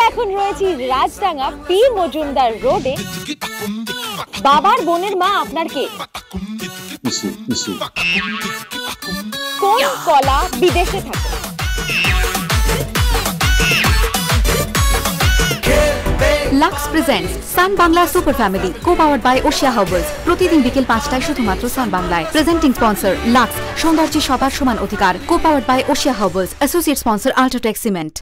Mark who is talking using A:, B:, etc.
A: এখন রয়েছি রাজডাঙ্গা পি মজুমদার রোডে। বাবার বোনের মা আপনার কে? কোন কলা বিদেশে থাকে?
B: Lux presents Sun Bangla super family, co-powered by Oshea Herbals. প্রতিদিন বিকেল 5টায় শুধুমাত্র সান বাংলায়। প্রেজেন্টিং স্পন্সর লাক্স, সৌন্দর্যে সবার সমান অধিকার। Co-powered by Oshea Herbals. Associate sponsor UltraTech cement.